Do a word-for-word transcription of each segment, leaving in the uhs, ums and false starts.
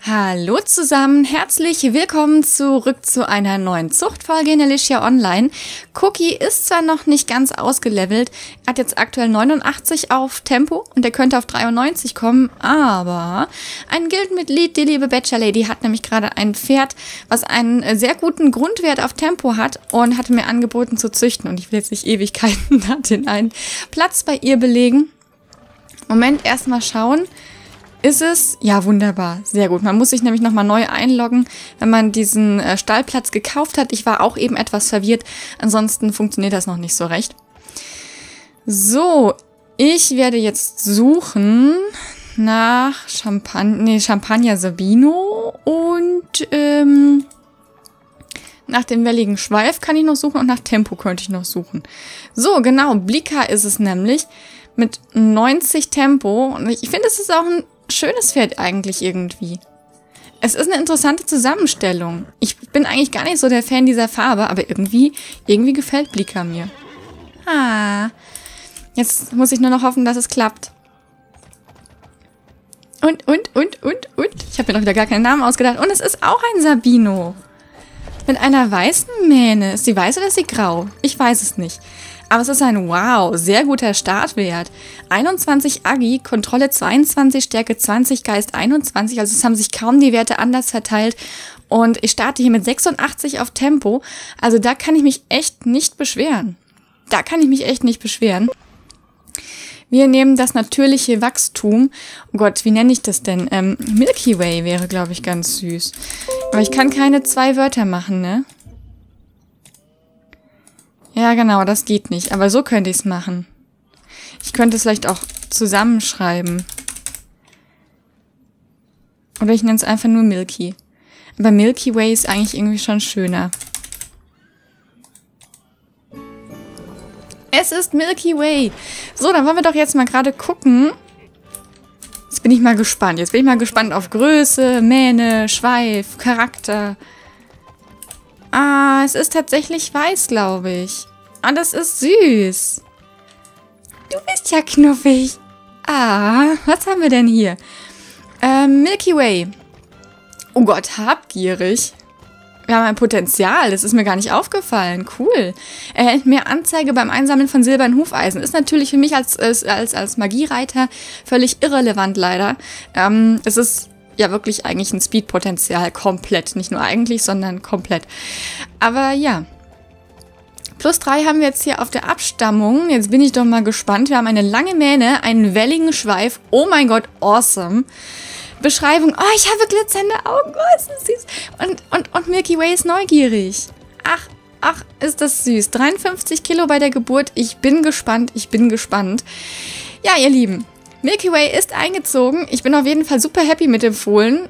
Hallo zusammen, herzlich willkommen zurück zu einer neuen Zuchtfolge in Alicia Online. Cookie ist zwar noch nicht ganz ausgelevelt, hat jetzt aktuell neunundachtzig auf Tempo und er könnte auf dreiundneunzig kommen, aber ein Guildmitglied, die liebe Badger Lady, hat nämlich gerade ein Pferd, was einen sehr guten Grundwert auf Tempo hat und hatte mir angeboten zu züchten und ich will jetzt nicht Ewigkeiten da den einen Platz bei ihr belegen. Moment, erstmal schauen. Ist es? Ja, wunderbar. Sehr gut. Man muss sich nämlich nochmal neu einloggen, wenn man diesen äh, Stallplatz gekauft hat. Ich war auch eben etwas verwirrt. Ansonsten funktioniert das noch nicht so recht. So, ich werde jetzt suchen nach Champagner, nee, Champagner Sabino und ähm, nach dem welligen Schweif kann ich noch suchen und nach Tempo könnte ich noch suchen. So, genau. Blika ist es nämlich mit neunzig Tempo. Und ich finde, es ist auch ein schönes Pferd eigentlich irgendwie. Es ist eine interessante Zusammenstellung. Ich bin eigentlich gar nicht so der Fan dieser Farbe, aber irgendwie, irgendwie gefällt Blika mir. Ah, jetzt muss ich nur noch hoffen, dass es klappt. Und, und, und, und, und. Ich habe mir noch wieder gar keinen Namen ausgedacht. Und es ist auch ein Sabino. Mit einer weißen Mähne. Ist sie weiß oder ist sie grau? Ich weiß es nicht. Aber es ist ein, wow, sehr guter Startwert. einundzwanzig Agi, Kontrolle zweiundzwanzig, Stärke zwanzig, Geist einundzwanzig. Also es haben sich kaum die Werte anders verteilt. Und ich starte hier mit sechsundachtzig auf Tempo. Also da kann ich mich echt nicht beschweren. Da kann ich mich echt nicht beschweren. Wir nehmen das natürliche Wachstum. Oh Gott, wie nenne ich das denn? Ähm, Milky Way wäre, glaube ich, ganz süß. Aber ich kann keine zwei Wörter machen, ne? Ja, genau, das geht nicht. Aber so könnte ich es machen. Ich könnte es vielleicht auch zusammenschreiben. Oder ich nenne es einfach nur Milky. Aber Milky Way ist eigentlich irgendwie schon schöner. Es ist Milky Way. So, dann wollen wir doch jetzt mal gerade gucken. Jetzt bin ich mal gespannt. Jetzt bin ich mal gespannt auf Größe, Mähne, Schweif, Charakter. Ah, es ist tatsächlich weiß, glaube ich. Ah, das ist süß. Du bist ja knuffig. Ah, was haben wir denn hier? Ähm, Milky Way. Oh Gott, habgierig. Wir haben ein Potenzial, das ist mir gar nicht aufgefallen. Cool. Erhält mehr Anzeige beim Einsammeln von silbernen Hufeisen. Ist natürlich für mich als, als, als Magiereiter völlig irrelevant, leider. Ähm, es ist ja wirklich eigentlich ein Speed-Potenzial komplett. Nicht nur eigentlich, sondern komplett. Aber ja. Plus drei haben wir jetzt hier auf der Abstammung. Jetzt bin ich doch mal gespannt. Wir haben eine lange Mähne, einen welligen Schweif. Oh mein Gott, awesome. Beschreibung. Oh, ich habe glitzernde Augen. Oh, ist das süß. Und, und, und Milky Way ist neugierig. Ach, ach, ist das süß. dreiundfünfzig Kilo bei der Geburt. Ich bin gespannt. Ich bin gespannt. Ja, ihr Lieben. Milky Way ist eingezogen. Ich bin auf jeden Fall super happy mit dem Fohlen.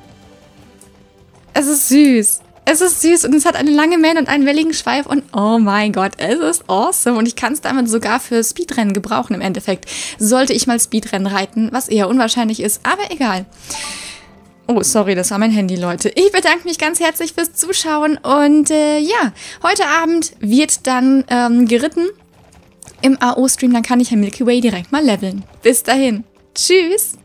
Es ist süß. Es ist süß und es hat eine lange Mähne und einen welligen Schweif und oh mein Gott, es ist awesome und ich kann es damit sogar für Speedrennen gebrauchen im Endeffekt. Sollte ich mal Speedrennen reiten, was eher unwahrscheinlich ist, aber egal. Oh, sorry, das war mein Handy, Leute. Ich bedanke mich ganz herzlich fürs Zuschauen und äh, ja, heute Abend wird dann ähm, geritten im A O-Stream, dann kann ich ja Milky Way direkt mal leveln. Bis dahin. Tschüss!